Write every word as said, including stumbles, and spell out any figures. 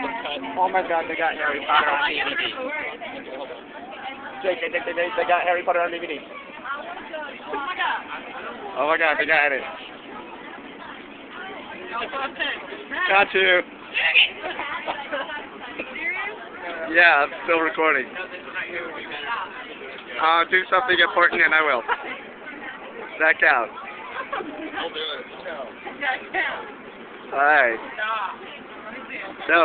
Oh my god, they got Harry Potter on D V D. Jake, they, they, they, they got Harry Potter on D V D. Oh my god, they got it. Got you. Yeah, I'm still recording. I'll do something important and I will. Does that count? I'll do it. Alright. So.